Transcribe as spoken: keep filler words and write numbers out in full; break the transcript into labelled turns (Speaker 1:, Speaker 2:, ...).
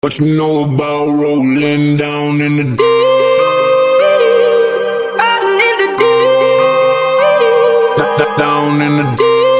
Speaker 1: What you know about rolling down in the deep? Rolling in the deep. Down in the deep.